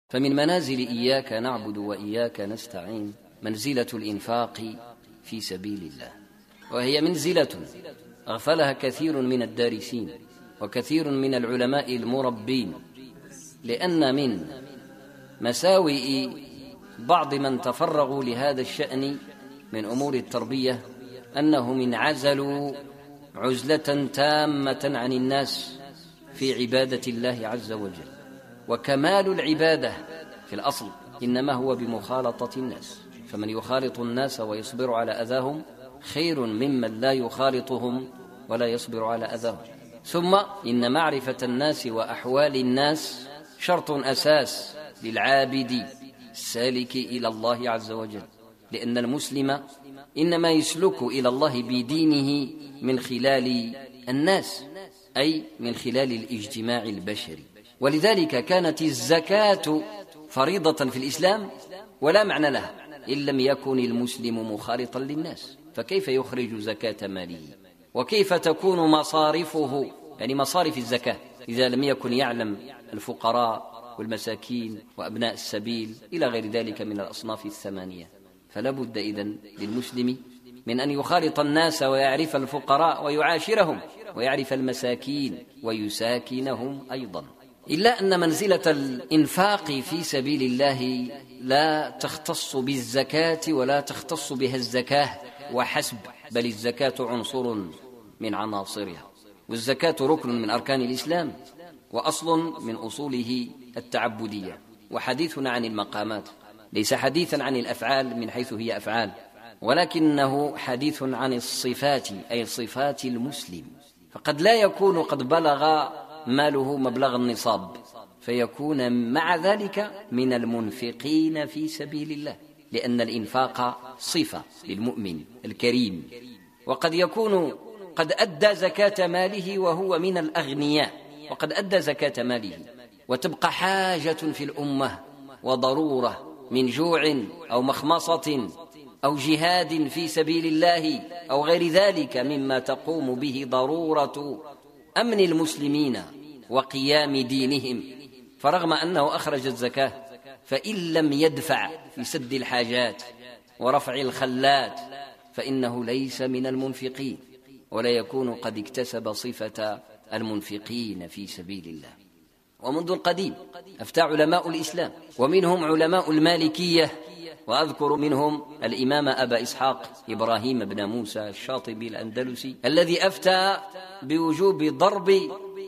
فمن منازل إياك نعبد وإياك نستعين منزلة الإنفاق في سبيل الله، وهي منزلة أغفلها كثير من الدارسين وكثير من العلماء المربين، لأن من مساوئ بعض من تفرغوا لهذا الشأن من أمور التربية أنهم انعزلوا عزلة تامة عن الناس في عبادة الله عز وجل. وكمال العبادة في الأصل إنما هو بمخالطة الناس، فمن يخالط الناس ويصبر على أذاهم خير ممن لا يخالطهم ولا يصبر على أذاهم. ثم إن معرفة الناس وأحوال الناس شرط أساس للعابد السالك إلى الله عز وجل، لأن المسلم إنما يسلك إلى الله بدينه من خلال الناس، أي من خلال الاجتماع البشري. ولذلك كانت الزكاة فريضة في الإسلام ولا معنى لها إن لم يكن المسلم مخالطا للناس، فكيف يخرج زكاة ماله؟ وكيف تكون مصارفه، يعني مصارف الزكاة، إذا لم يكن يعلم الفقراء والمساكين وأبناء السبيل إلى غير ذلك من الأصناف الثمانية؟ فلا بد إذن للمسلم من أن يخالط الناس ويعرف الفقراء ويعاشرهم ويعرف المساكين ويساكنهم أيضا. إلا أن منزلة الإنفاق في سبيل الله لا تختص بالزكاة ولا تختص بها الزكاة وحسب، بل الزكاة عنصر من عناصرها، والزكاة ركن من أركان الإسلام وأصل من أصوله التعبدية. وحديثنا عن المقامات ليس حديثا عن الأفعال من حيث هي أفعال، ولكنه حديث عن الصفات، أي صفات المسلم. فقد لا يكون قد بلغ ماله مبلغ النصاب فيكون مع ذلك من المنفقين في سبيل الله، لأن الإنفاق صفة للمؤمن الكريم. وقد يكون قد أدى زكاة ماله وهو من الأغنياء، وقد أدى زكاة ماله وتبقى حاجة في الأمة وضرورة من جوع أو مخمصة أو جهاد في سبيل الله أو غير ذلك مما تقوم به ضرورة أمن المسلمين وقيام دينهم، فرغم أنه أخرج الزكاة فإن لم يدفع في سد الحاجات ورفع الخلات فإنه ليس من المنفقين، ولا يكون قد اكتسب صفة المنفقين في سبيل الله. ومنذ القديم أفتى علماء الإسلام، ومنهم علماء المالكية، وأذكر منهم الإمام أبا إسحاق إبراهيم بن موسى الشاطبي الأندلسي الذي أفتى بوجوب ضرب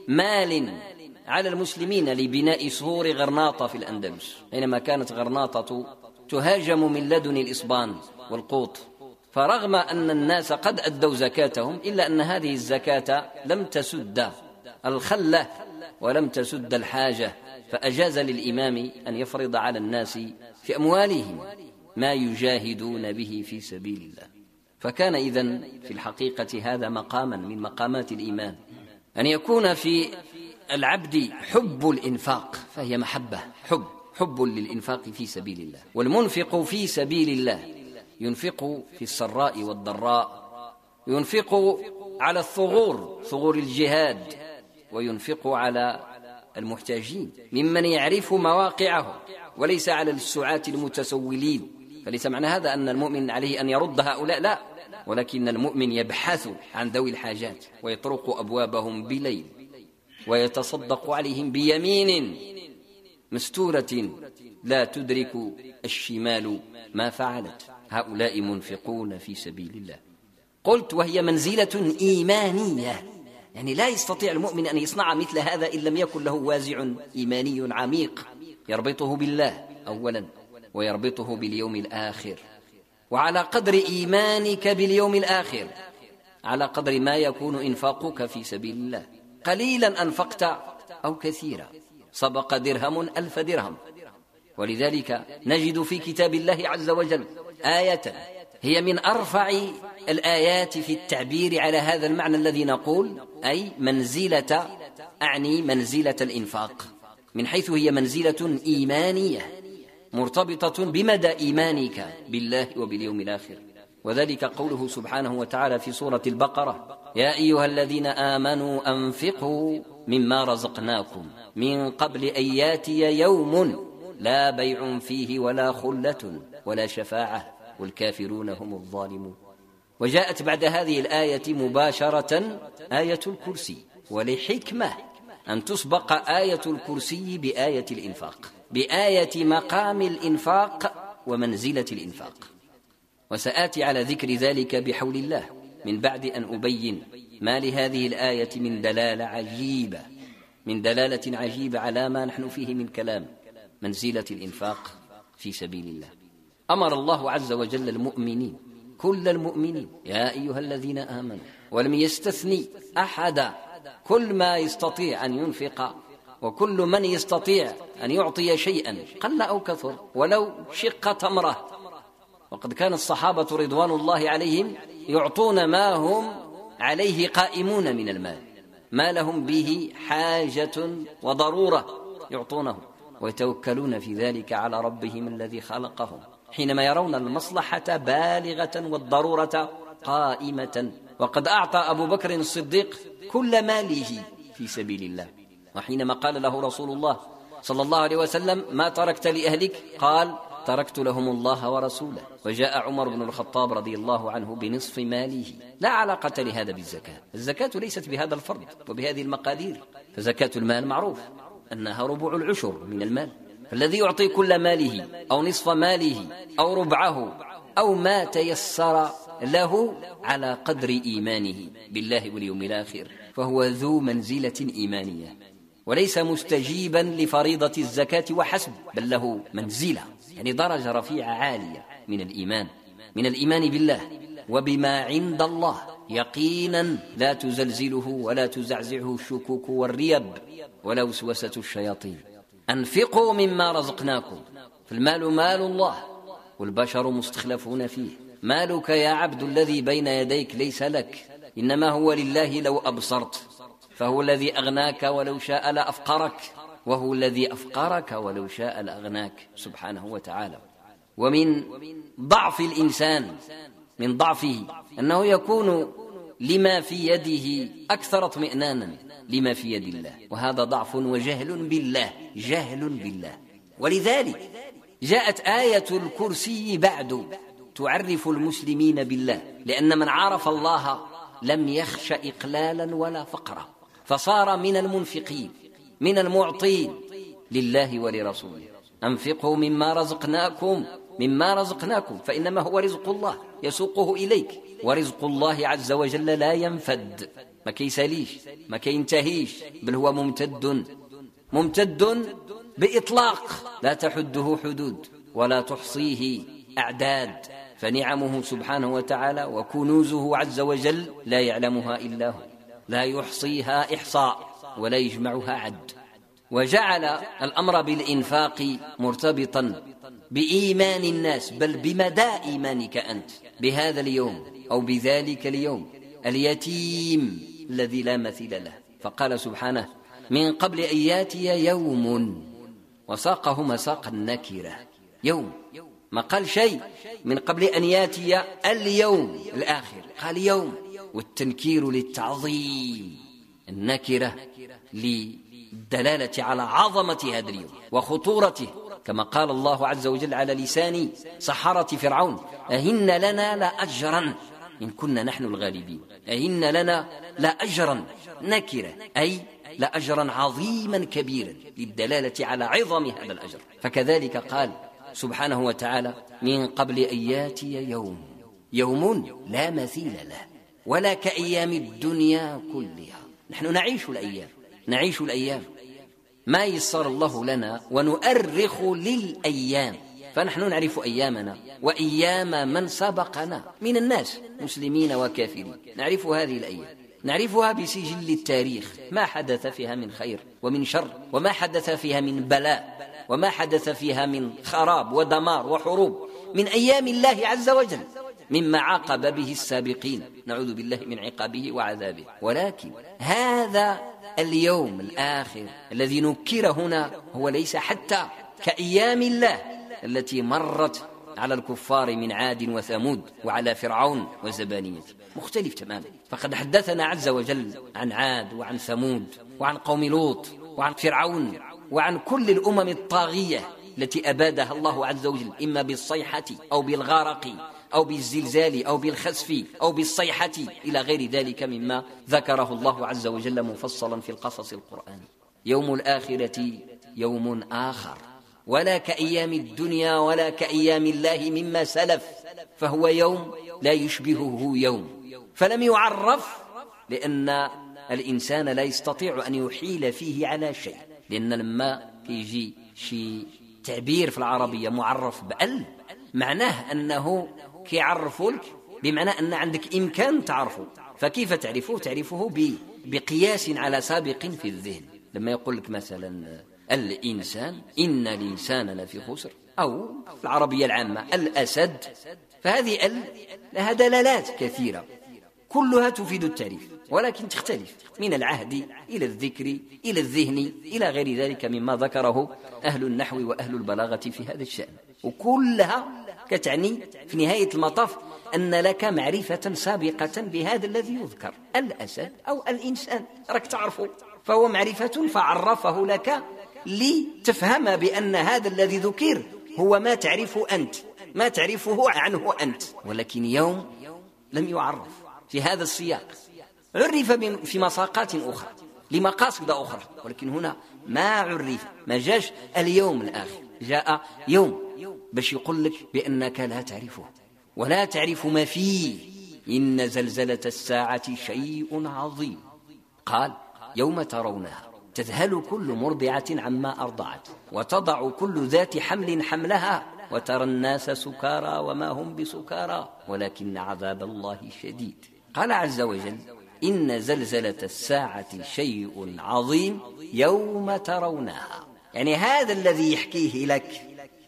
مال على المسلمين لبناء سور غرناطة في الأندلس، حينما كانت غرناطة تهاجم من لدن الإصبان والقوط. فرغم أن الناس قد أدوا زكاتهم إلا أن هذه الزكاة لم تسد الخلة ولم تسد الحاجة، فأجاز للإمام أن يفرض على الناس في أموالهم ما يجاهدون به في سبيل الله. فكان إذن في الحقيقة هذا مقاما من مقامات الإيمان، أن يكون في العبد حب الإنفاق، فهي محبة، حب للإنفاق في سبيل الله. والمنفق في سبيل الله ينفق في السراء والضراء، ينفق على ثغور الجهاد، وينفق على المحتاجين ممن يعرف مواقعه، وليس على السعاة المتسولين. فليس معنى هذا أن المؤمن عليه أن يرد هؤلاء، لا، ولكن المؤمن يبحث عن ذوي الحاجات ويطرق أبوابهم بليل ويتصدق عليهم بيمين مستورة لا تدرك الشمال ما فعلت. هؤلاء منفقون في سبيل الله. قلت وهي منزلة إيمانية، يعني لا يستطيع المؤمن أن يصنع مثل هذا إن لم يكن له وازع إيماني عميق يربطه بالله أولا، ويربطه باليوم الآخر. وعلى قدر إيمانك باليوم الآخر على قدر ما يكون إنفاقك في سبيل الله، قليلا أنفقت أو كثيرا، سبق درهم 1000 درهم. ولذلك نجد في كتاب الله عز وجل آية هي من أرفع الآيات في التعبير على هذا المعنى الذي نقول، أي منزلة، أعني منزلة الإنفاق، من حيث هي منزلة إيمانية مرتبطة بمدى إيمانك بالله وباليوم الآخر. وذلك قوله سبحانه وتعالى في سورة البقرة: يا أيها الذين آمنوا أنفقوا مما رزقناكم من قبل أن ياتي يوم لا بيع فيه ولا خلة ولا شفاعة والكافرون هم الظالمون. وجاءت بعد هذه الآية مباشرة آية الكرسي، ولحكمة أن تسبق آية الكرسي بآية الإنفاق، بآية مقام الإنفاق ومنزلة الإنفاق، وسآتي على ذكر ذلك بحول الله من بعد أن أبين ما لهذه الآية من دلالة عجيبة على ما نحن فيه من كلام منزلة الإنفاق في سبيل الله. أمر الله عز وجل المؤمنين، كل المؤمنين، يا أيها الذين آمنوا، ولم يستثني أحدا، كل ما يستطيع أن ينفق وكل من يستطيع أن يعطي شيئا قل أو كثر ولو شق تمرة. وقد كان الصحابة رضوان الله عليهم يعطون ما هم عليه قائمون من المال، ما لهم به حاجة وضرورة يعطونه، ويتوكلون في ذلك على ربهم الذي خلقهم حينما يرون المصلحة بالغة والضرورة قائمة. وقد أعطى أبو بكر الصديق كل ماله في سبيل الله، وحينما قال له رسول الله صلى الله عليه وسلم ما تركت لأهلك؟ قال تركت لهم الله ورسوله. وجاء عمر بن الخطاب رضي الله عنه بنصف ماله. لا علاقة لهذا بالزكاة، الزكاة ليست بهذا الفرض وبهذه المقادير، فزكاة المال معروف أنها ربع العشر من المال، فالذي يعطي كل ماله أو نصف ماله أو ربعه أو ما تيسر له على قدر إيمانه بالله واليوم الآخر فهو ذو منزلة إيمانية، وليس مستجيبا لفريضة الزكاة وحسب، بل له منزلة، يعني درجة رفيعة عالية من الإيمان بالله وبما عند الله يقينا لا تزلزله ولا تزعزعه الشكوك والريب ولا وسوسة الشياطين. أنفقوا مما رزقناكم، فالمال مال الله والبشر مستخلفون فيه. مالك يا عبد الذي بين يديك ليس لك، إنما هو لله لو أبصرت، فهو الذي أغناك ولو شاء لأفقرك، وهو الذي أفقرك ولو شاء لأغناك سبحانه وتعالى. ومن ضعف الإنسان، من ضعفه أنه يكون لما في يده أكثر اطمئنانا لما في يد الله، وهذا ضعف وجهل بالله. ولذلك جاءت آية الكرسي بعد تعرف المسلمين بالله، لأن من عرف الله لم يخش إقلالا ولا فقرا، فصار من المنفقين من المعطين لله ولرسوله. أنفقوا مما رزقناكم فإنما هو رزق الله يسوقه إليك، ورزق الله عز وجل لا ينفد، ما كيساليش ما كينتهيش، بل هو ممتد بإطلاق لا تحده حدود ولا تحصيه أعداد، فنعمه سبحانه وتعالى وكنوزه عز وجل لا يعلمها إلا هو، لا يحصيها إحصاء ولا يجمعها عد. وجعل الأمر بالإنفاق مرتبطا بإيمان الناس، بل بمدى إيمانك أنت بهذا اليوم أو بذلك اليوم اليتيم الذي لا مثيل له. فقال سبحانه من قبل أن ياتي يوم، وساقه مساق النكرة، يوم ما قال شيء من قبل أن ياتي اليوم الآخر، قال يوم، والتنكير للتعظيم، النكرة للدلالة على عظمة هذا اليوم وخطورته، كما قال الله عز وجل على لسان سحرة فرعون أهن لنا لأجرا إن كنا نحن الغالبين. أهن لنا لأجرا، نكرة أي لأجرا عظيما كبيرا للدلالة على عظم هذا الأجر. فكذلك قال سبحانه وتعالى من قبل أن ياتي يوم لا مثيل له ولا كأيام الدنيا كلها. نحن نعيش الأيام ما يسر الله لنا، ونؤرخ للأيام، فنحن نعرف أيامنا وأيام من سبقنا من الناس مسلمين وكافرين، نعرف هذه الأيام، نعرفها بسجل التاريخ، ما حدث فيها من خير ومن شر، وما حدث فيها من بلاء، وما حدث فيها من خراب ودمار وحروب، من أيام الله عز وجل مما عاقب به السابقين، نعوذ بالله من عقابه وعذابه. ولكن هذا اليوم الآخر الذي نكر هنا هو ليس حتى كأيام الله التي مرت على الكفار من عاد وثمود وعلى فرعون وزبانيته، مختلف تماما. فقد حدثنا عز وجل عن عاد وعن ثمود وعن قوم لوط وعن فرعون وعن كل الأمم الطاغية التي أبادها الله عز وجل إما بالصيحة أو بالغرق أو بالزلزال أو بالخسف أو بالصيحة إلى غير ذلك مما ذكره الله عز وجل مفصلا في القصص القرآني. يوم الآخرة يوم آخر، ولا كأيام الدنيا ولا كأيام الله مما سلف، فهو يوم لا يشبهه يوم، فلم يعرف لأن الإنسان لا يستطيع أن يحيل فيه على شيء، لأن لما يجي شي تعبير في العربية معرف بأل معناه أنه كيعرفوا لك بمعنى أن عندك إمكان تعرفه، فكيف تعرفه؟ تعرفه بقياس على سابق في الذهن. لما يقول لك مثلا الإنسان، إن الإنسان لفي خسر، أو في العربية العامة الأسد، فهذه لها دلالات كثيرة كلها تفيد التعريف، ولكن تختلف من العهد إلى الذكر إلى الذهن إلى غير ذلك مما ذكره أهل النحو وأهل البلاغة في هذا الشأن، وكلها كتعني في نهاية المطاف أن لك معرفة سابقة بهذا الذي يذكر، الأسد أو الإنسان راك تعرفه، فهو معرفة فعرفه لك لتفهم بأن هذا الذي ذكر هو ما تعرفه أنت، ما تعرفه عنه أنت. ولكن يوم لم يعرف في هذا السياق، عرف في مساقات أخرى لمقاصد أخرى، ولكن هنا ما عرف، ما جاش اليوم الآخر، جاء يوم باش يقول لك بأنك لا تعرفه ولا تعرف ما فيه. إن زلزلة الساعة شيء عظيم. قال يوم ترونها تذهل كل مرضعة عما أرضعت وتضع كل ذات حمل حملها وترى الناس سكارى وما هم بسكارى ولكن عذاب الله شديد. قال عز وجل إن زلزلة الساعة شيء عظيم يوم ترونها، يعني هذا الذي يحكيه لك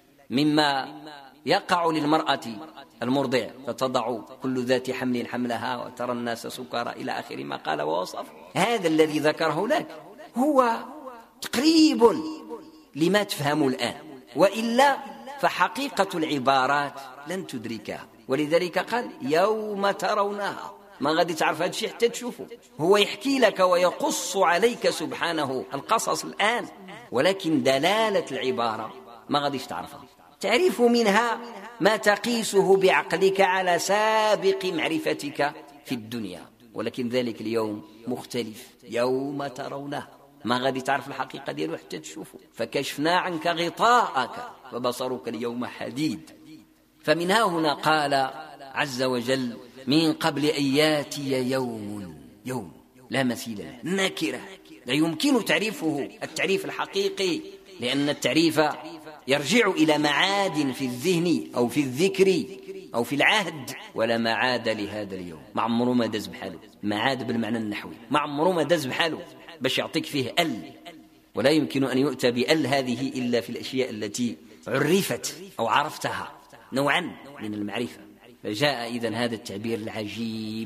مما يقع للمرأة المرضع، فتضع كل ذات حمل حملها وترى الناس سكارى إلى آخر ما قال ووصف، هذا الذي ذكره لك هو تقريب لما تفهم الآن، وإلا فحقيقة العبارات لن تدركها. ولذلك قال يوم ترونها، ما غادي تعرف هذا الشيء حتى تشوفه، هو يحكي لك ويقص عليك سبحانه القصص الآن، ولكن دلالة العبارة ما غاديش تعرفها، تعرف منها ما تقيسه بعقلك على سابق معرفتك في الدنيا، ولكن ذلك اليوم مختلف، يوم ترونه ما غادي تعرف الحقيقة ديالو حتى تشوفه، فكشفنا عنك غطاءك فبصرك اليوم حديد. فمنها هنا قال عز وجل من قبل أن ياتي يوم لا مثيل له، نكرة لا يمكن تعريفه التعريف الحقيقي، لأن التعريف يرجع إلى معاد في الذهن أو في الذكر أو في العهد، ولا معاد لهذا اليوم، ما عمره ما دز بحاله، معاد بالمعنى النحوي ما عمره ما دز بحاله باش يعطيك فيه ولا يمكن أن يؤتى بأل هذه إلا في الأشياء التي عرفت أو عرفتها نوعا من المعرفة. فجاء إذن هذا التعبير العجيب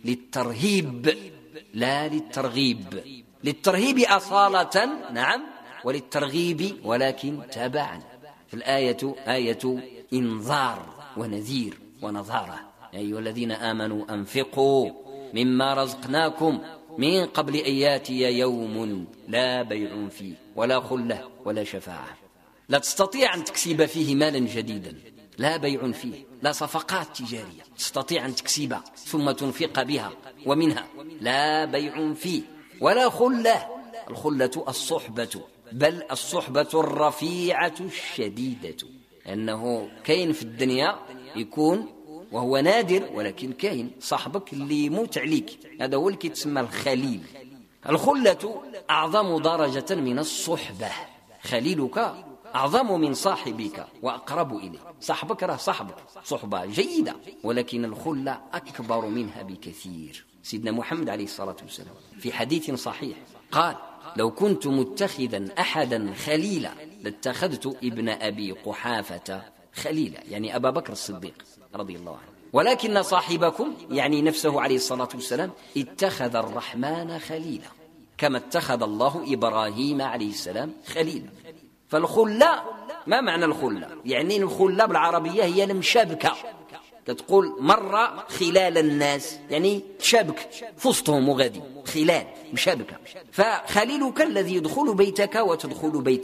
للترهيب لا للترغيب، للترهيب أصالة نعم، وللترغيب ولكن تبعا. في الآية آية إنذار ونذير ونظارة، يا أيها الذين آمنوا أنفقوا مما رزقناكم من قبل أن ياتي يوم لا بيع فيه ولا خلة ولا شفاعة، لا تستطيع أن تكسب فيه مالا جديدا، لا بيع فيه، لا صفقات تجارية تستطيع أن تكسب ثم تنفق بها ومنها، لا بيع فيه ولا خلة، الخلة الصحبة، بل الصحبة الرفيعة الشديدة، أنه كاين في الدنيا يكون وهو نادر، ولكن كاين صاحبك اللي يموت عليك، هذا هو اللي كيتسمى الخليل. الخلة أعظم درجة من الصحبة، خليلك أعظم من صاحبك وأقرب إليه، صاحبك راه صاحبك صحبة جيدة، ولكن الخلة أكبر منها بكثير. سيدنا محمد عليه الصلاة والسلام في حديث صحيح قال لو كنت متخذا أحدا خليلا لاتخذت ابن أبي قحافة خليلا، يعني أبا بكر الصديق رضي الله عنه، ولكن صاحبكم يعني نفسه عليه الصلاة والسلام اتخذ الرحمن خليلا كما اتخذ الله إبراهيم عليه السلام خليلا. فالخلة ما معنى الخلة؟ يعني الخلة بالعربية هي المشابكة، تقول مرة خلال الناس يعني تشابك في وسطهم وغادي، خلال مشابكة. فخليلك الذي يدخل بيتك وتدخل بيته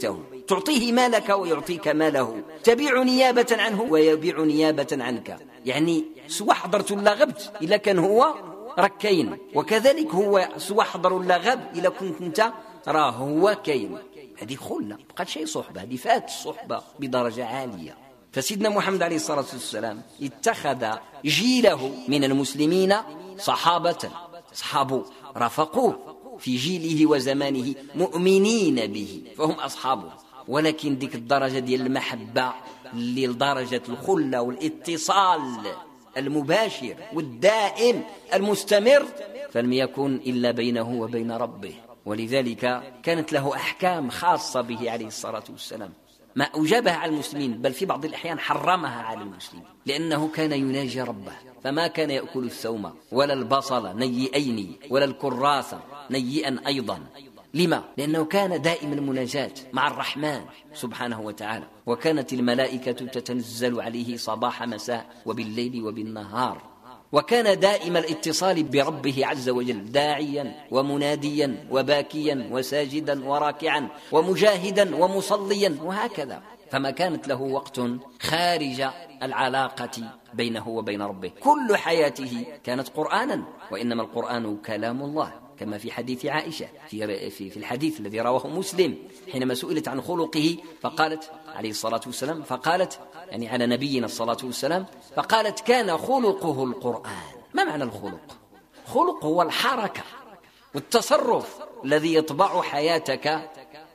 تعطيه مالك ويعطيك ماله، تبيع نيابة عنه ويبيع نيابة عنك. يعني سواء حضرت ولا غبت إلا كان هو ركين، وكذلك هو سواء حضر ولا غاب إلا كنت أنت راه هو كاين. هذه خلة بقات شيء صحبة، هذه فات الصحبة بدرجة عالية. فسيدنا محمد عليه الصلاة والسلام اتخذ جيله من المسلمين صحابة، أصحابه رافقوه في جيله وزمانه مؤمنين به فهم أصحابه، ولكن ديك الدرجة ديال المحبة اللي لدرجة الخلة والاتصال المباشر والدائم المستمر فلم يكن إلا بينه وبين ربه. ولذلك كانت له أحكام خاصة به عليه الصلاة والسلام ما أوجبها على المسلمين، بل في بعض الأحيان حرمها على المسلمين، لأنه كان يناجي ربه، فما كان يأكل الثوم ولا البصل نيئين ولا الكراث نيئا أيضا. لما؟ لأنه كان دائم المناجاة مع الرحمن سبحانه وتعالى، وكانت الملائكة تتنزل عليه صباح مساء وبالليل وبالنهار، وكان دائم الاتصال بربه عز وجل، داعيا ومناديا وباكيا وساجدا وراكعا ومجاهدا ومصليا وهكذا. فما كانت له وقت خارج العلاقة بينه وبين ربه، كل حياته كانت قرآنا، وإنما القرآن كلام الله، كما في حديث عائشة في الحديث الذي رواه مسلم حينما سئلت عن خلقه فقالت عليه الصلاة والسلام، فقالت يعني على نبينا الصلاة والسلام، فقالت كان خلقه القرآن. ما معنى الخلق؟ خلق هو الحركة والتصرف الذي يطبع حياتك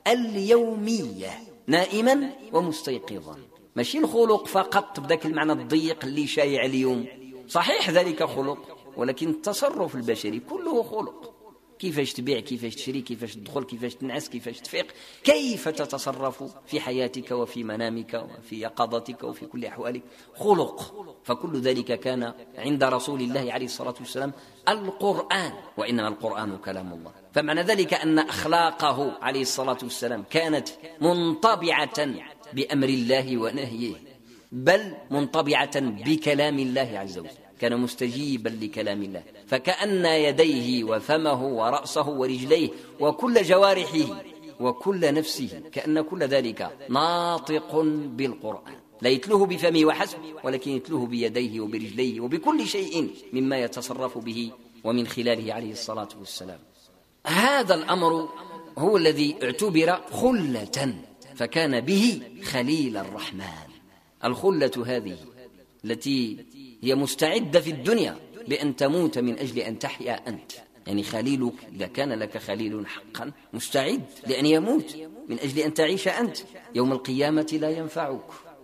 اليومية نائما ومستيقظا، ماشي الخلق فقط بذاك المعنى الضيق اللي شايع اليوم، صحيح ذلك خلق، ولكن التصرف البشري كله خلق. كيفاش تبيع، كيفاش تشري، كيفاش تدخل، كيفاش تنعس، كيفاش تفيق، كيف تتصرف في حياتك وفي منامك وفي يقظتك وفي كل أحوالك، خلق. فكل ذلك كان عند رسول الله عليه الصلاة والسلام القرآن، وإنما القرآن كلام الله. فمعنى ذلك أن أخلاقه عليه الصلاة والسلام كانت منطبعة بأمر الله ونهيه، بل منطبعة بكلام الله عز وجل، كان مستجيبا لكلام الله، فكأن يديه وفمه ورأسه ورجليه وكل جوارحه وكل نفسه كأن كل ذلك ناطق بالقرآن، لا يتلوه بفمه وحسب، ولكن يتلوه بيديه وبرجليه وبكل شيء مما يتصرف به ومن خلاله عليه الصلاة والسلام. هذا الأمر هو الذي اعتبر خلة، فكان به خليل الرحمن. الخلة هذه التي هي مستعدة في الدنيا بأن تموت من أجل أن تحيا أنت، يعني خليلك إذا كان لك خليل حقا مستعد لأن يموت من أجل أن تعيش أنت، يوم القيامة لا ينفعك.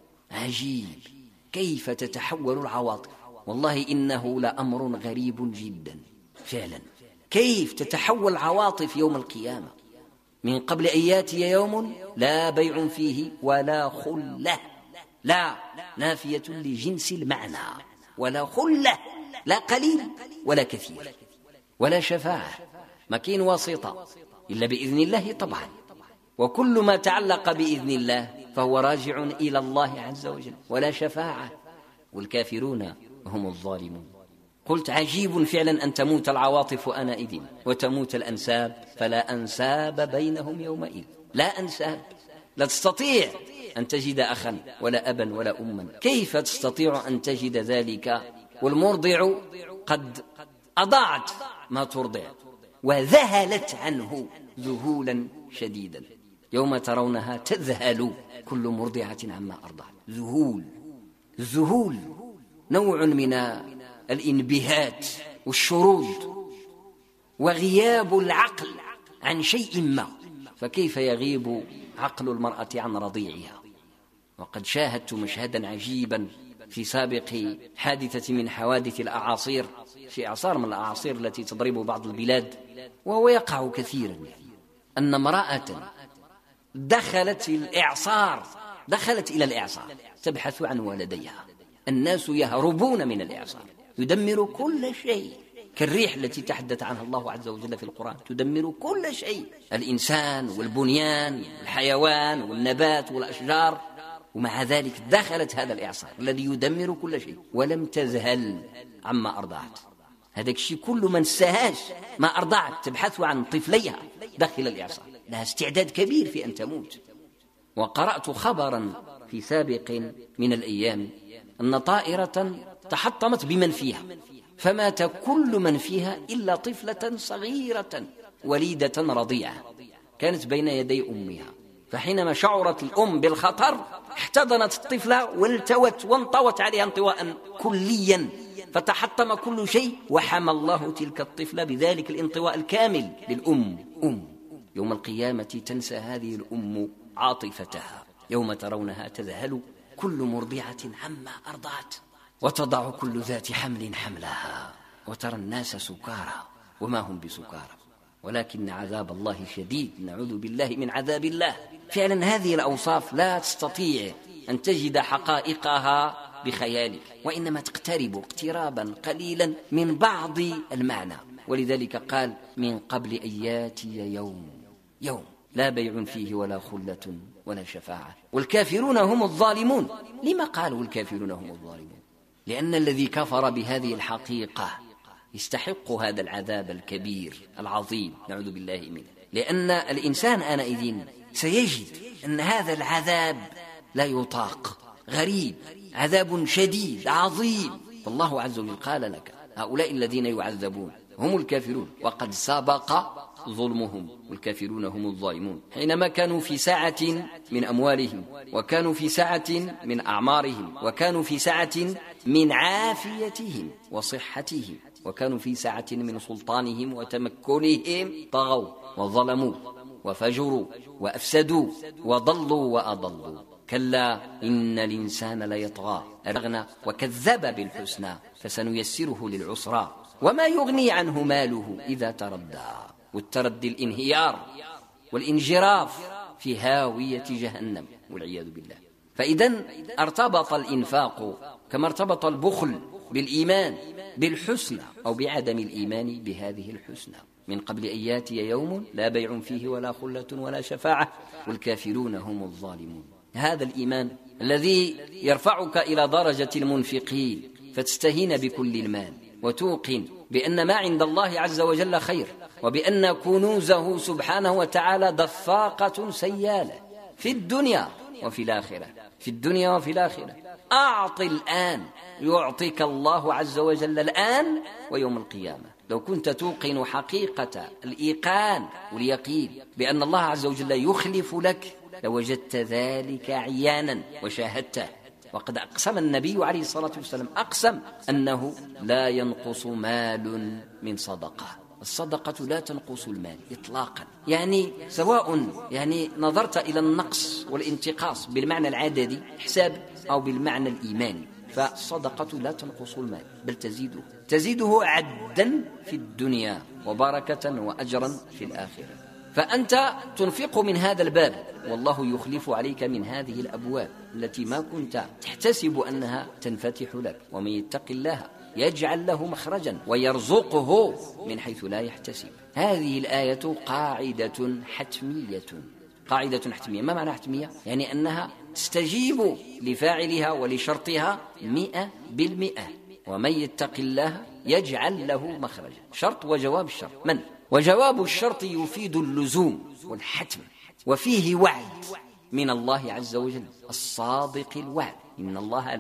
عجيب كيف تتحول العواطف، والله إنه لأمر غريب جدا فعلا، كيف تتحول العواطف يوم القيامة. من قبل أن ياتي يوم لا بيع فيه ولا خلة، لا نافية لجنس المعنى، ولا خلة، لا قليل ولا كثير، ولا شفاعة، ما كاين واسطة إلا بإذن الله طبعا، وكل ما تعلق بإذن الله فهو راجع إلى الله عز وجل، ولا شفاعة، والكافرون هم الظالمون. قلت عجيب فعلا أن تموت العواطف آنئذ وتموت الأنساب، فلا أنساب بينهم يومئذ، لا أنساب، لا تستطيع أن تجد أخا ولا أبا ولا أما، كيف تستطيع أن تجد ذلك والمرضع قد أضاعت ما ترضع وذهلت عنه ذهولا شديدا، يوم ترونها تذهل كل مرضعة عما أرضعت. الذهول نوع من الانبهات والشرود وغياب العقل عن شيء ما، فكيف يغيب عقل المرأة عن رضيعها؟ وقد شاهدت مشهدا عجيبا في سابق حادثة من حوادث الأعاصير، في إعصار من الأعاصير التي تضرب بعض البلاد، وهو يقع كثيرا، أن امرأة دخلت إلى الإعصار تبحث عن ولديها، الناس يهربون من الإعصار، يدمر كل شيء، كالريح التي تحدث عنها الله عز وجل في القرآن، تدمر كل شيء، الإنسان والبنيان والحيوان والنبات والأشجار، ومع ذلك دخلت هذا الإعصار الذي يدمر كل شيء ولم تذهل عما أرضعت. هذا الشيء كل من سهاش ما أرضعت تبحث عن طفليها داخل الإعصار، لها استعداد كبير في أن تموت. وقرأت خبرا في سابق من الأيام أن طائرة تحطمت بمن فيها، فمات كل من فيها إلا طفلة صغيرة وليدة رضيعة كانت بين يدي أمها. فحينما شعرت الأم بالخطر احتضنت الطفلة والتوت وانطوت عليها انطواء كليا، فتحطم كل شيء وحمى الله تلك الطفلة بذلك الانطواء الكامل للأم. يوم القيامة تنسى هذه الأم عاطفتها، يوم ترونها تذهل كل مرضعة عما أرضعت وتضع كل ذات حمل حملها، وترى الناس سكارى وما هم بسكارى ولكن عذاب الله شديد، نعوذ بالله من عذاب الله. فعلا هذه الأوصاف لا تستطيع أن تجد حقائقها بخيالك، وإنما تقترب اقترابا قليلا من بعض المعنى. ولذلك قال من قبل أن ياتي يوم لا بيع فيه ولا خلة ولا شفاعة والكافرون هم الظالمون. لما قالوا الكافرون هم الظالمون؟ لأن الذي كفر بهذه الحقيقة يستحق هذا العذاب الكبير العظيم، نعوذ بالله منه. لأن الإنسان آنئذ سيجد أن هذا العذاب لا يطاق، غريب، عذاب شديد عظيم. فالله عز وجل قال لك هؤلاء الذين يعذبون هم الكافرون وقد سبق ظلمهم، والكافرون هم الظالمون. حينما كانوا في سعة من أموالهم، وكانوا في سعة من أعمارهم، وكانوا في سعة من عافيتهم وصحتهم، وكانوا في سعة من سلطانهم وتمكنهم، طغوا وظلموا وفجروا وأفسدوا وضلوا وأضلوا. كلا إن الإنسان ليطغى أرغنا وكذب بالحسنى فسنيسره للعسرى وما يغني عنه ماله إذا تردى. والتردي الانهيار والانجراف في هاوية جهنم والعياذ بالله. فإذن ارتبط الإنفاق كما ارتبط البخل بالإيمان بالحسنى أو بعدم الإيمان بهذه الحسنى. من قبل أن ياتي يوم لا بيع فيه ولا خلة ولا شفاعة والكافرون هم الظالمون. هذا الإيمان الذي يرفعك إلى درجة المنفقين فتستهين بكل المال وتوقن بأن ما عند الله عز وجل خير، وبأن كنوزه سبحانه وتعالى دفاقة سيالة في الدنيا وفي الآخرة. في الدنيا وفي الآخرة. أعط الآن يعطيك الله عز وجل الآن ويوم القيامة. لو كنت توقن حقيقة الإيقان واليقين بأن الله عز وجل يخلف لك لوجدت ذلك عيانا وشاهدته. وقد أقسم النبي عليه الصلاة والسلام أقسم أنه لا ينقص مال من صدقة. الصدقة لا تنقص المال إطلاقا، يعني سواء نظرت إلى النقص والانتقاص بالمعنى العددي حساب أو بالمعنى الإيماني، فالصدقة لا تنقص المال بل تزيده عدا في الدنيا وبركة وأجرا في الآخرة. فأنت تنفق من هذا الباب والله يخلف عليك من هذه الأبواب التي ما كنت تحتسب أنها تنفتح لك. ومن يتق الله يجعل له مخرجا ويرزقه من حيث لا يحتسب. هذه الآية قاعدة حتمية. ما معنى حتمية؟ يعني أنها تستجيب لفاعلها ولشرطها 100%. ومن يتق الله يجعل له مخرجا، شرط وجواب الشرط. من؟ وجواب الشرط يفيد اللزوم والحتم، وفيه وعد من الله عز وجل الصادق الوعد. إن الله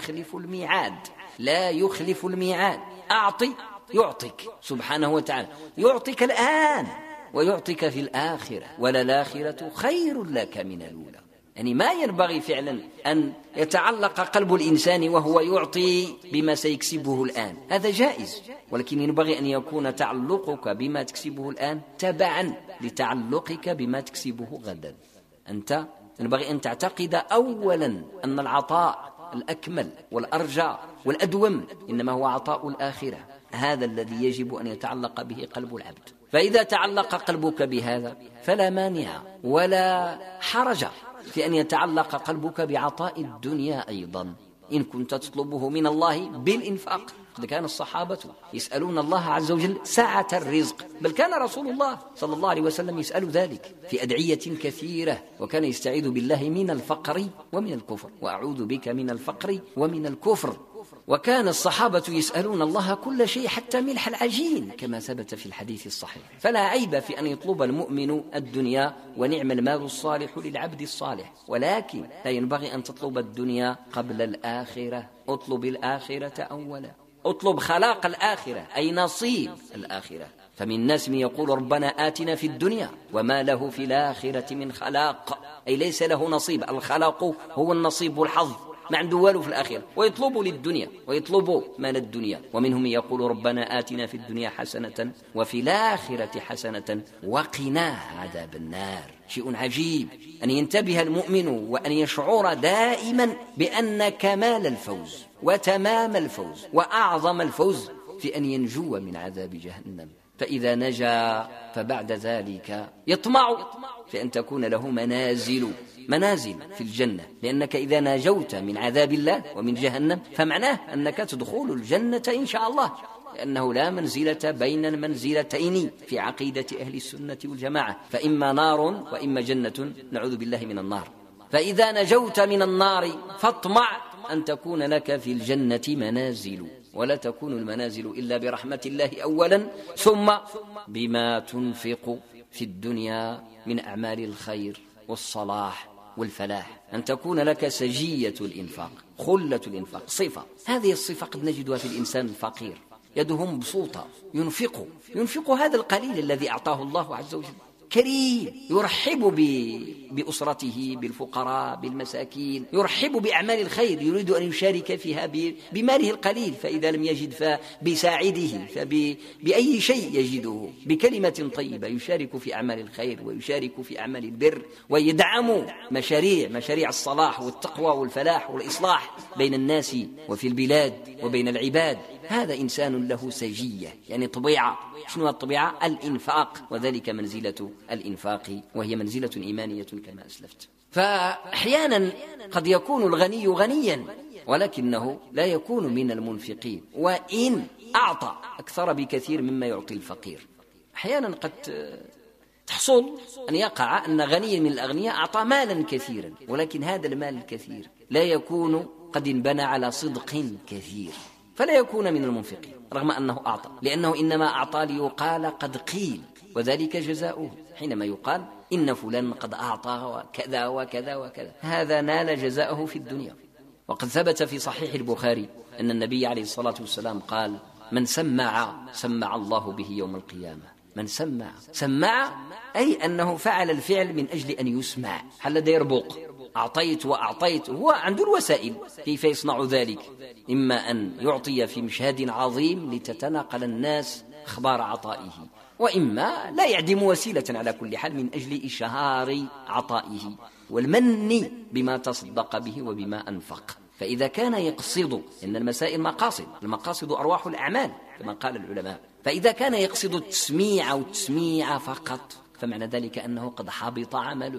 لا يخلف الميعاد. أعطي يعطيك سبحانه وتعالى، يعطيك الآن ويعطيك في الآخرة، وللآخرة خير لك من الأولى. يعني ما ينبغي فعلا أن يتعلق قلب الإنسان وهو يعطي بما سيكسبه الآن، هذا جائز، ولكن ينبغي أن يكون تعلقك بما تكسبه الآن تبعا لتعلقك بما تكسبه غدا. أنت ينبغي أن تعتقد أولا أن العطاء الأكمل والأرجى والأدوم إنما هو عطاء الآخرة. هذا الذي يجب أن يتعلق به قلب العبد. فإذا تعلق قلبك بهذا فلا مانع ولا حرج في أن يتعلق قلبك بعطاء الدنيا أيضا إن كنت تطلبه من الله بالإنفاق. قد كان الصحابة يسألون الله عز وجل سعة الرزق، بل كان رسول الله صلى الله عليه وسلم يسأل ذلك في أدعية كثيرة، وكان يستعيذ بالله من الفقر ومن الكفر، وأعوذ بك من الفقر ومن الكفر. وكان الصحابة يسألون الله كل شيء حتى ملح العجين كما ثبت في الحديث الصحيح. فلا عيب في أن يطلب المؤمن الدنيا، ونعم المال الصالح للعبد الصالح، ولكن لا ينبغي أن تطلب الدنيا قبل الآخرة. اطلب الآخرة أولا، اطلب خلاق الآخرة أي نصيب الآخرة. فمن الناس من يقول ربنا آتنا في الدنيا وما له في الآخرة من خلاق، أي ليس له نصيب. الخلاق هو النصيب والحظ، ما عنده والو في الآخرة، ويطلب للدنيا ويطلب مال الدنيا. ومنهم من يقول ربنا آتنا في الدنيا حسنة وفي الآخرة حسنة وقنا عذاب النار. شيء عجيب أن ينتبه المؤمن وأن يشعر دائما بأن كمال الفوز وتمام الفوز وأعظم الفوز في أن ينجو من عذاب جهنم. فإذا نجا فبعد ذلك يطمع في أن تكون له منازل في الجنة، لأنك إذا نجوت من عذاب الله ومن جهنم فمعناه أنك تدخل الجنة إن شاء الله، لأنه لا منزلة بين المنزلتين في عقيدة أهل السنة والجماعة، فإما نار وإما جنة، نعوذ بالله من النار. فإذا نجوت من النار فاطمع أن تكون لك في الجنة منازل، ولا تكون المنازل إلا برحمة الله أولا، ثم بما تنفق في الدنيا من أعمال الخير والصلاح والفلاح، أن تكون لك سجية الإنفاق، خلة الإنفاق، صفة. هذه الصفة قد نجدها في الإنسان الفقير، يده مبسوطة، ينفق هذا القليل الذي أعطاه الله عز وجل، كريم، يرحب بأسرته، بالفقراء، بالمساكين، يرحب بأعمال الخير، يريد أن يشارك فيها بماله القليل، فإذا لم يجد فبساعده، فبأي شيء يجده، بكلمة طيبة يشارك في أعمال الخير ويشارك في أعمال البر، ويدعم مشاريع الصلاح والتقوى والفلاح والإصلاح بين الناس وفي البلاد وبين العباد. هذا إنسان له سجية، يعني طبيعة. شنو الطبيعة؟ الإنفاق، وذلك منزلة الإنفاق، وهي منزلة إيمانية كما أسلفت. فأحيانا قد يكون الغني غنيا ولكنه لا يكون من المنفقين، وإن أعطى أكثر بكثير مما يعطي الفقير. أحيانا قد تحصل أن يقع أن غني من الأغنياء أعطى مالا كثيرا، ولكن هذا المال الكثير لا يكون قد انبنى على صدق كثير، فلا يكون من المنفقين رغم أنه أعطى، لأنه إنما أعطى ليقال قد قيل، وذلك جزاؤه. حينما يقال إن فلان قد أعطى وكذا وكذا وكذا، هذا نال جزاؤه في الدنيا. وقد ثبت في صحيح البخاري أن النبي عليه الصلاة والسلام قال: من سمع الله به يوم القيامة. من سمع أي أنه فعل الفعل من أجل أن يسمع، حل دا يربق، أعطيت وأعطيت، هو عنده الوسائل كيف يصنع ذلك، إما أن يعطي في مشهد عظيم لتتناقل الناس أخبار عطائه، وإما لا يعدم وسيلة على كل حال من أجل إشهار عطائه والمن بما تصدق به وبما أنفق. فإذا كان يقصد، إن المسائل المقاصد أرواح الأعمال كما قال العلماء، فإذا كان يقصد التسميع فقط، فمعنى ذلك أنه قد حبط عمله.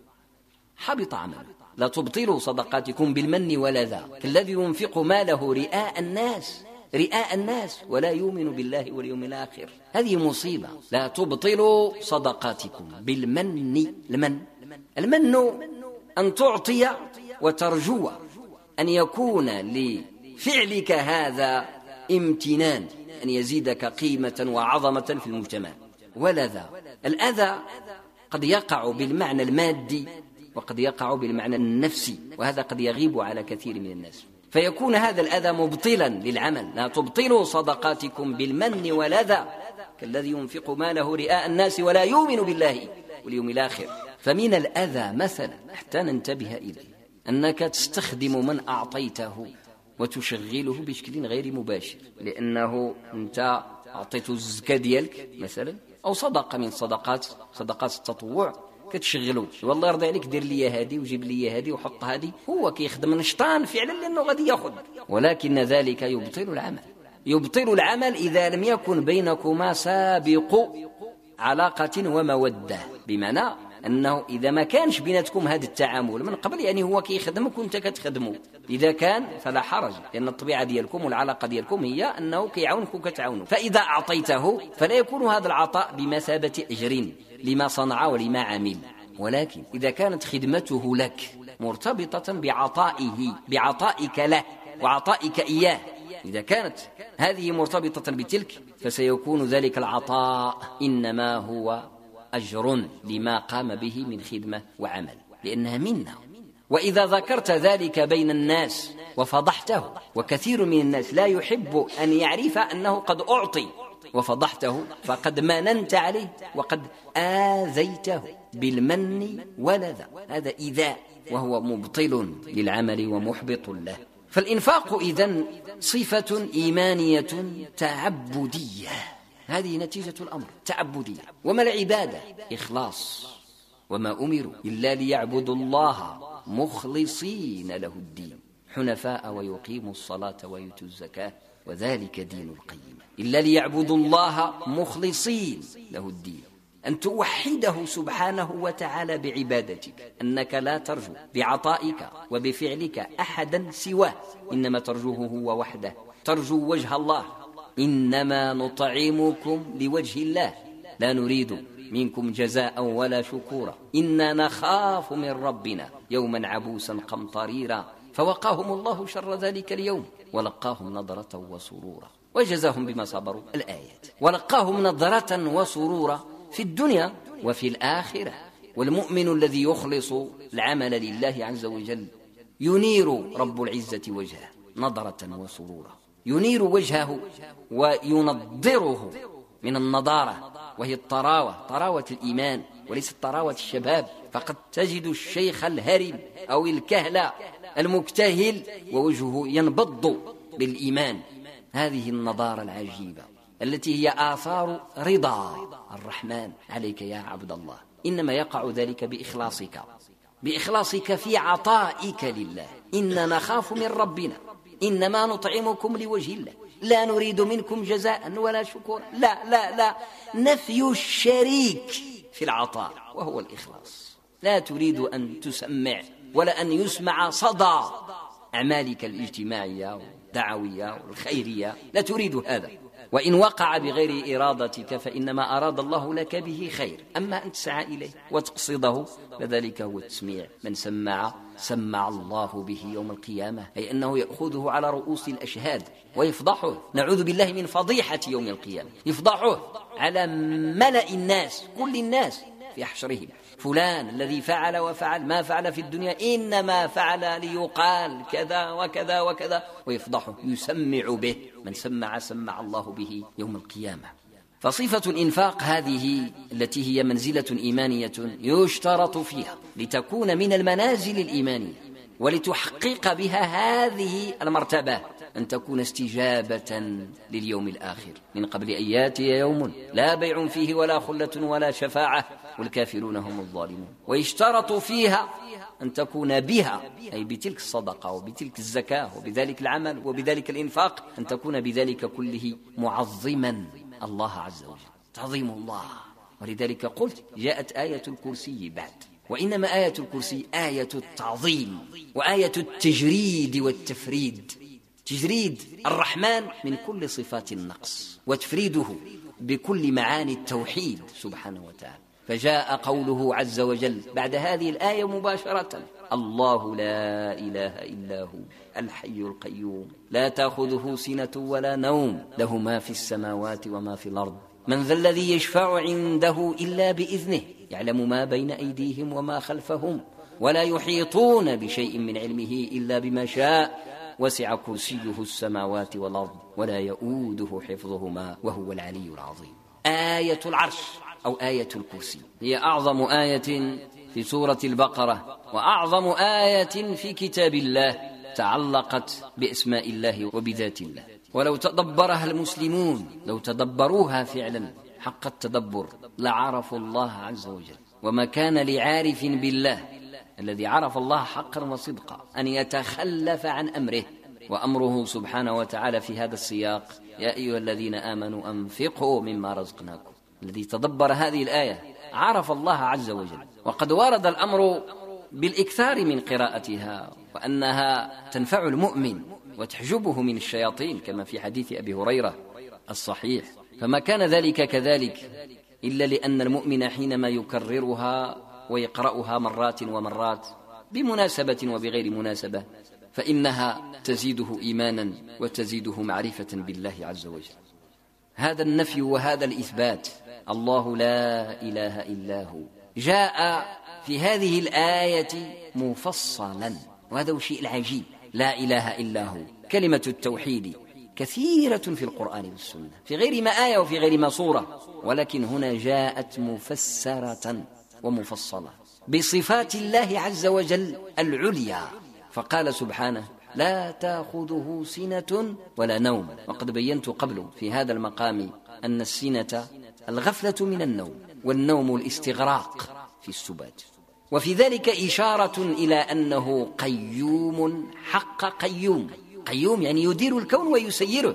لا تبطلوا صدقاتكم بالمن ولا ذا، كالذي ينفق ماله رئاء الناس ولا يؤمن بالله واليوم الآخر. هذه مصيبة. لا تبطلوا صدقاتكم بالمن. المن أن تعطي وترجو أن يكون لفعلك هذا امتنان، أن يزيدك قيمة وعظمة في المجتمع. ولا ذا، الأذى قد يقع بالمعنى المادي وقد يقع بالمعنى النفسي، وهذا قد يغيب على كثير من الناس، فيكون هذا الأذى مبطلا للعمل. لا تبطلوا صدقاتكم بالمن والأذى كالذي ينفق ماله رئاء الناس ولا يؤمن بالله واليوم الآخر. فمن الأذى مثلا حتى ننتبه إليه أنك تستخدم من أعطيته وتشغله بشكل غير مباشر، لأنه أنت أعطيته الزكاة ديالك مثلا، أو صدقة من صدقات التطوع، كتشغلوا والله يرضي عليك دير لي هذه وجيب لي هذه وحط هذه، هو كيخدم نشطان فعلا لأنه غادي ياخذ، ولكن ذلك يبطل العمل إذا لم يكن بينكما سابق علاقة ومودة. بمعنى أنه إذا ما كانش بيناتكم هذا التعامل من قبل، يعني هو كيخدمك وانت كتخدمه، إذا كان فلا حرج، لأن الطبيعة ديالكم والعلاقة ديالكم هي أنه كيعاونك وكتعاونه. فإذا أعطيته فلا يكون هذا العطاء بمثابة أجر لما صنع ولما عمل، ولكن إذا كانت خدمته لك مرتبطة بعطائك له وعطائك إياه، إذا كانت هذه مرتبطة بتلك فسيكون ذلك العطاء إنما هو أجر لما قام به من خدمة وعمل، لأنها منا. وإذا ذكرت ذلك بين الناس وفضحته، وكثير من الناس لا يحب أن يعرف أنه قد أعطي وفضحته، فقد مننت عليه وقد آذيته بالمن والأذى، هذا إيذاء وهو مبطل للعمل ومحبط له. فالإنفاق إذن صفة إيمانية تعبدية، هذه نتيجة الأمر تعبدية. وما العبادة؟ إخلاص، وما أمروا إلا ليعبدوا الله مخلصين له الدين حنفاء ويقيموا الصلاة ويؤتوا الزكاة وذلك دين القيم. إلا ليعبدوا الله مخلصين له الدين، أن توحده سبحانه وتعالى بعبادتك، أنك لا ترجو بعطائك وبفعلك أحدا سواه، إنما ترجوه هو وحده، ترجو وجه الله. إنما نطعمكم لوجه الله لا نريد منكم جزاء ولا شكورا إنا نخاف من ربنا يوما عبوسا قمطريرا فوقاهم الله شر ذلك اليوم ولقاهم نضرة وسرورا وجزاهم بما صبروا. الآيات ولقاهم نضرة وسرورا في الدنيا وفي الآخرة. والمؤمن الذي يخلص العمل لله عز وجل ينير رب العزة وجهه نضرة وسرورا، ينير وجهه وينضره من النضارة، وهي الطراوة، طراوة الإيمان وليست طراوة الشباب. فقد تجد الشيخ الهرم أو الكهل المكتهل ووجهه ينبض بالإيمان. هذه النضارة العجيبة التي هي آثار رضا الرحمن عليك يا عبد الله. إنما يقع ذلك بإخلاصك في عطائك لله. إننا نخاف من ربنا إنما نطعمكم لوجه الله لا نريد منكم جزاء ولا شكورا. لا لا لا، نفي الشريك في العطاء وهو الإخلاص. لا تريد أن تسمع ولا أن يسمع صدى أعمالك الاجتماعية والدعوية والخيرية، لا تريد هذا. وإن وقع بغير إرادتك فإنما أراد الله لك به خير، أما أن تسعى إليه وتقصده فذلك هو التسميع. من سمع الله به يوم القيامة، أي أنه يأخذه على رؤوس الأشهاد ويفضحه. نعوذ بالله من فضيحة يوم القيامة، يفضحه على ملأ الناس كل الناس في حشرهم. فلان الذي فعل وفعل ما فعل في الدنيا إنما فعل ليقال كذا وكذا وكذا، ويفضحه يسمع به. من سمع الله به يوم القيامة. فصفة الإنفاق هذه التي هي منزلة إيمانية يشترط فيها لتكون من المنازل الإيمانية ولتحقق بها هذه المرتبة أن تكون استجابة لليوم الآخر من قبل أن يأتي يوم لا بيع فيه ولا خلة ولا شفاعة والكافرون هم الظالمون. ويشترط فيها أن تكون بها، أي بتلك الصدقة وبتلك الزكاة وبذلك العمل وبذلك الإنفاق، أن تكون بذلك كله معظما الله عز وجل، تعظيم الله. ولذلك قلت جاءت آية الكرسي بعد، وإنما آية الكرسي آية التعظيم وآية التجريد والتفريد، تجريد الرحمن من كل صفات النقص وتفريده بكل معاني التوحيد سبحانه وتعالى. فجاء قوله عز وجل بعد هذه الآية مباشرة: الله لا إله إلا هو الحي القيوم لا تأخذه سنة ولا نوم له ما في السماوات وما في الأرض من ذا الذي يشفع عنده إلا بإذنه يعلم ما بين أيديهم وما خلفهم ولا يحيطون بشيء من علمه إلا بما شاء وسع كرسيه السماوات والأرض ولا يؤوده حفظهما وهو العلي العظيم. آية العرش أو آية الكرسي هي أعظم آية في سورة البقرة وأعظم آية في كتاب الله تعلقت بأسماء الله وبذات الله. ولو تدبرها المسلمون، لو تدبروها فعلا حق التدبر، لعرفوا الله عز وجل. وما كان لعارف بالله الذي عرف الله حقا وصدقا أن يتخلف عن أمره. وأمره سبحانه وتعالى في هذا السياق: يا أيها الذين آمنوا أنفقوا مما رزقناكم. الذي تدبر هذه الآية عرف الله عز وجل وقد ورد الأمر بالإكثار من قراءتها، وأنها تنفع المؤمن وتحجبه من الشياطين كما في حديث أبي هريرة الصحيح. فما كان ذلك كذلك إلا لأن المؤمن حينما يكررها ويقرأها مرات ومرات بمناسبة وبغير مناسبة فإنها تزيده إيمانا وتزيده معرفة بالله عز وجل. هذا النفي وهذا الإثبات، الله لا إله إلا هو، جاء في هذه الآية مفصلا، وهذا الشيء العجيب. لا إله إلا هو، كلمة التوحيد كثيرة في القرآن والسنة في غير ما آية وفي غير ما صورة، ولكن هنا جاءت مفسرة ومفصلة بصفات الله عز وجل العليا. فقال سبحانه: لا تأخذه سنة ولا نوم. وقد بينت قبل في هذا المقام أن السنة الغفلة من النوم، والنوم الاستغراق في السبات، وفي ذلك إشارة إلى أنه قيوم حق قيوم. قيوم يعني يدير الكون ويسيره.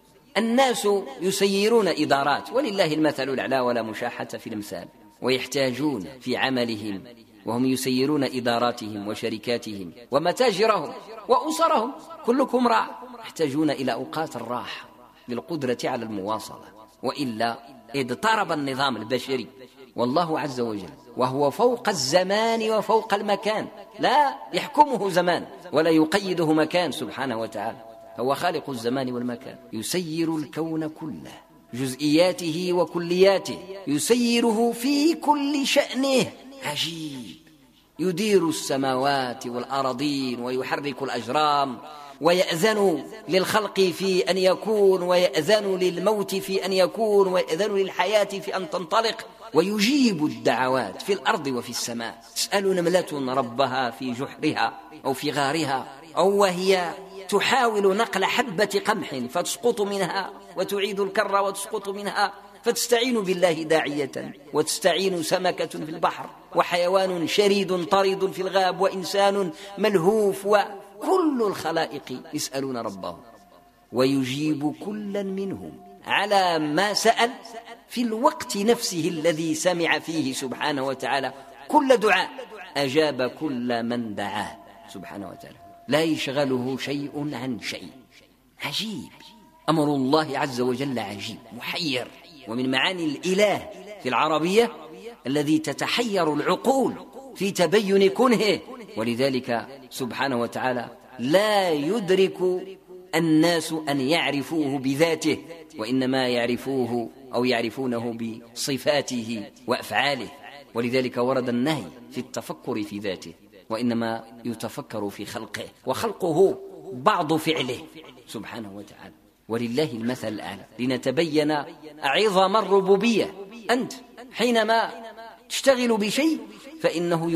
الناس يسيرون إدارات، ولله المثل الأعلى ولا مشاحة في المثال، ويحتاجون في عملهم وهم يسيرون إداراتهم وشركاتهم ومتاجرهم وأسرهم، كلكم راع، يحتاجون إلى أوقات الراحة للقدرة على المواصلة، وإلا اضطرب النظام البشري. والله عز وجل وهو فوق الزمان وفوق المكان، لا يحكمه زمان ولا يقيده مكان سبحانه وتعالى، هو خالق الزمان والمكان، يسير الكون كله، جزئياته وكلياته، يسيره في كل شأنه. عجيب، يدير السماوات والأرضين ويحرك الأجرام، ويأذن للخلق في أن يكون، ويأذن للموت في أن يكون، ويأذن للحياة في أن تنطلق، ويجيب الدعوات في الأرض وفي السماء. تسأل نملة ربها في جحرها أو في غارها، أو وهي تحاول نقل حبة قمح فتسقط منها، وتعيد الكرة وتسقط منها، فتستعين بالله داعية، وتستعين سمكة في البحر، وحيوان شريد طريد في الغاب، وإنسان ملهوف، وكل الخلائق يسألون ربهم، ويجيب كلا منهم على ما سأل في الوقت نفسه الذي سمع فيه سبحانه وتعالى كل دعاء، أجاب كل من دعاه سبحانه وتعالى، لا يشغله شيء عن شيء. عجيب، أمر الله عز وجل عجيب محير، ومن معاني الإله في العربية الذي تتحير العقول في تبين كنهه. ولذلك سبحانه وتعالى لا يدرك الناس أن يعرفوه بذاته، وإنما يعرفوه أو يعرفونه بصفاته وأفعاله. ولذلك ورد النهي في التفكر في ذاته، وإنما يتفكر في خلقه، وخلقه بعض فعله سبحانه وتعالى. ولله المثل الأعلى لنتبين عظم الربوبية. أنت حينما تشتغل بشيء فإنه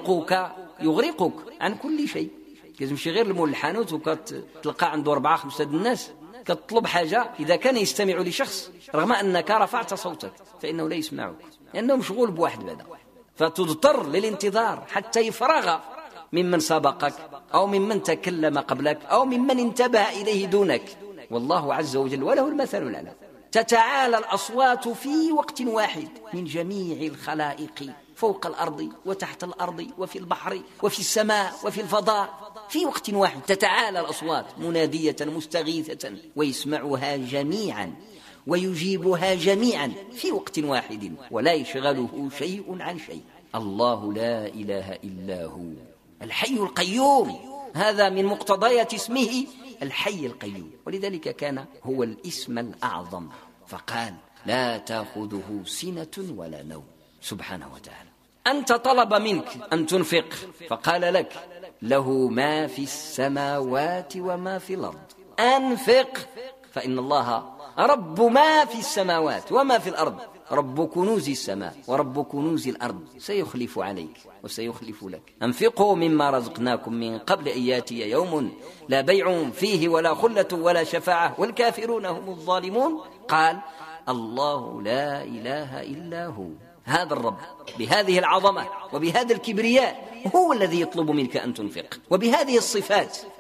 يغرقك عن كل شيء. كتمشي غير المول الحانوت وكتلقى عنده 4-5 الناس، كتطلب حاجة، إذا كان يستمع لشخص رغم أنك رفعت صوتك فإنه لا يسمعك، لأنه مشغول بواحد بعد، فتضطر للانتظار حتى يفرغ ممن سبقك أو ممن تكلم قبلك أو ممن انتبه إليه دونك. والله عز وجل وله المثل الأعلى، تتعالى الأصوات في وقت واحد من جميع الخلائق فوق الأرض وتحت الأرض وفي البحر وفي السماء وفي الفضاء، في وقت واحد تتعالى الأصوات منادية مستغيثة، ويسمعها جميعا ويجيبها جميعا في وقت واحد، ولا يشغله شيء عن شيء. الله لا إله إلا هو الحي القيوم، هذا من مقتضيات اسمه الحي القيوم، ولذلك كان هو الاسم الأعظم، فقال: لا تأخذه سنة ولا نوم سبحانه وتعالى. أنت طلب منك أن تنفق، فقال لك: له ما في السماوات وما في الأرض، أنفق، فإن الله رب ما في السماوات وما في الأرض، رب كنوز السماء ورب كنوز الأرض، سيخلف عليك وسيخلف لك. أنفقوا مما رزقناكم من قبل أن يأتي يوم لا بيع فيه ولا خلة ولا شفاعة والكافرون هم الظالمون. قال: الله لا إله إلا هو، هذا الرب بهذه العظمة وبهذا الكبرياء هو الذي يطلب منك أن تنفق، وبهذه الصفات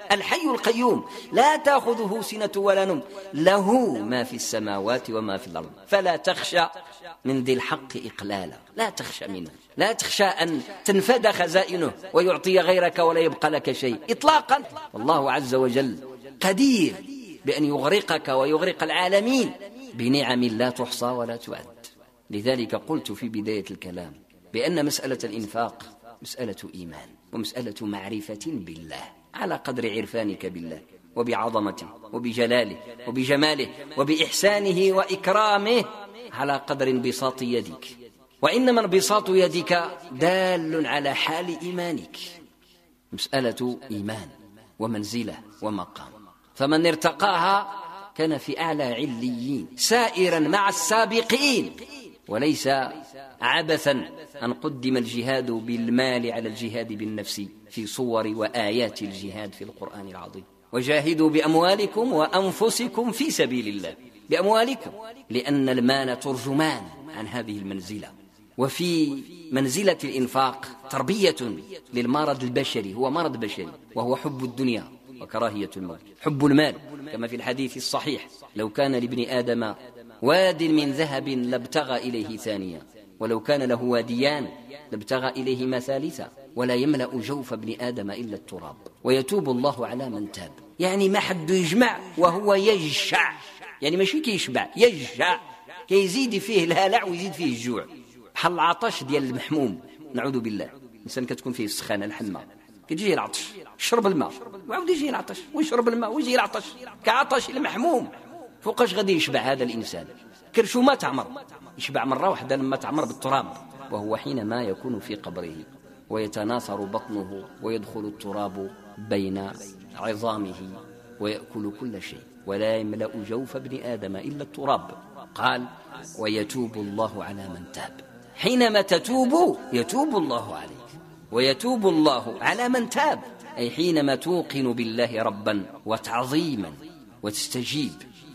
الحي القيوم لا تأخذه سنة ولا نوم، له ما في السماوات وما في الأرض، فلا تخشى من ذي الحق إقلالا، لا تخشى منه، لا تخشى أن تنفد خزائنه ويعطي غيرك ولا يبقى لك شيء إطلاقا. والله عز وجل قدير بأن يغرقك ويغرق العالمين بنعم لا تحصى ولا تعد. لذلك قلت في بداية الكلام بأن مسألة الإنفاق مسألة إيمان ومسألة معرفة بالله على قدر عرفانك بالله وبعظمته وبجلاله وبجماله وبإحسانه وإكرامه، على قدر انبساط يدك. وإنما انبساط يدك دال على حال إيمانك، مسألة إيمان ومنزلة ومقام، فمن ارتقاها كان في أعلى عليين سائرا مع السابقين، وليس عبثا أن قدم الجهاد بالمال على الجهاد بالنفس في صور وآيات الجهاد في القرآن العظيم. وجاهدوا بأموالكم وأنفسكم في سبيل الله، بأموالكم، لأن المال ترجمان عن هذه المنزلة. وفي منزلة الإنفاق تربية للمرض البشري، هو مرض بشري وهو حب الدنيا وكراهية الموت، حب المال، كما في الحديث الصحيح: لو كان لابن آدم واد من ذهب لابتغى إليه ثانيا، ولو كان له واديان لابتغى إليهما ثالثا، ولا يملأ جوف ابن آدم إلا التراب، ويتوب الله على من تاب. يعني ما حد يجمع وهو يجشع، يعني ماشي كيشبع، يجشع، كيزيد فيه الهلع ويزيد فيه الجوع، بحال العطش ديال المحموم، نعوذ بالله. الإنسان كتكون فيه السخانة الحمى، كتجيه العطش، شرب الماء وعاود يجيه العطش، ويشرب الماء ويجيه العطش، كعطش المحموم. فوقاش غادي يشبع هذا الإنسان؟ كرشو ما تعمر، يشبع مرة واحدة لما تعمر بالتراب، وهو حينما يكون في قبره ويتناثر بطنه ويدخل التراب بين عظامه ويأكل كل شيء، ولا يملأ جوف ابن آدم إلا التراب. قال: ويتوب الله على من تاب. حينما تتوب يتوب الله عليك، ويتوب الله على من تاب، أي حينما توقن بالله ربا وتعظيما وتستجيب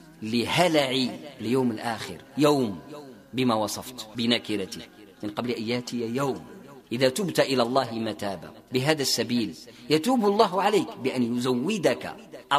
لهلع اليوم الآخر، يوم بما وصفت بنكرته من قبل أن يأتي يوم. إذا تبت إلى الله متابا بهذا السبيل يتوب الله عليك بأن يزودك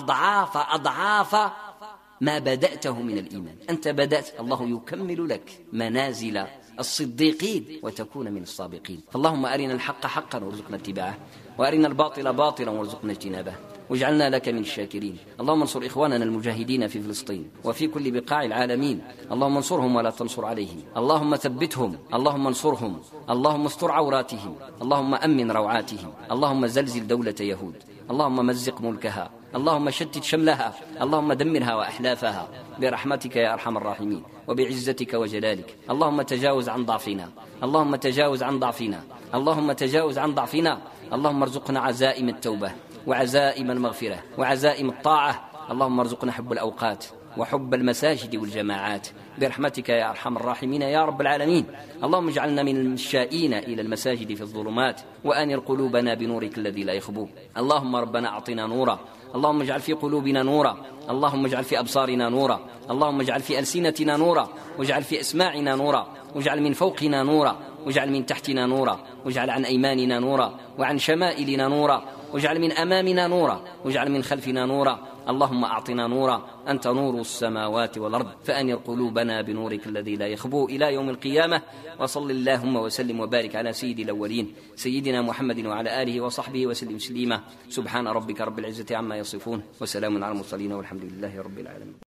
أضعاف ما بدأته من الإيمان. أنت بدأت، الله يكمل لك منازل الصديقين وتكون من السابقين. فاللهم أرنا الحق حقا وارزقنا اتباعه، وأرنا الباطل باطلا وارزقنا اجتنابه، واجعلنا لك من الشاكرين. اللهم انصر إخواننا المجاهدين في فلسطين وفي كل بقاع العالمين، اللهم انصرهم ولا تنصر عليهم، اللهم ثبتهم، اللهم انصرهم، اللهم استر عوراتهم، اللهم أمن روعاتهم، اللهم زلزل دولة يهود، اللهم مزق ملكها، اللهم شتت شملها، اللهم دمرها وأحلافها برحمتك يا أرحم الراحمين وبعزتك وجلالك. اللهم تجاوز عن ضعفنا، اللهم تجاوز عن ضعفنا، اللهم تجاوز عن ضعفنا. اللهم ارزقنا عزائم التوبة وعزائم المغفرة وعزائم الطاعة. اللهم ارزقنا حب الأوقات وحب المساجد والجماعات برحمتك يا أرحم الراحمين يا رب العالمين. اللهم اجعلنا من المشائين إلى المساجد في الظلمات، وأنر قلوبنا بنورك الذي لا يخبو. اللهم ربنا أعطنا نورا، اللهم اجعل في قلوبنا نورا، اللهم اجعل في أبصارنا نورا، اللهم اجعل في ألسنتنا نورا، واجعل في أسماعنا نورا، واجعل من فوقنا نورا، واجعل من تحتنا نورا، واجعل عن أيماننا نورا وعن شمائلنا نورا، واجعل من أمامنا نورا، واجعل من خلفنا نورا. اللهم أعطنا نورا، أنت نور السماوات والأرض، فأنر قلوبنا بنورك الذي لا يخبو إلى يوم القيامة. وصل اللهم وسلم وبارك على سيد الأولين سيدنا محمد وعلى آله وصحبه وسلم تسليما. سبحان ربك رب العزة عما يصفون، وسلام على المرسلين، والحمد لله رب العالمين.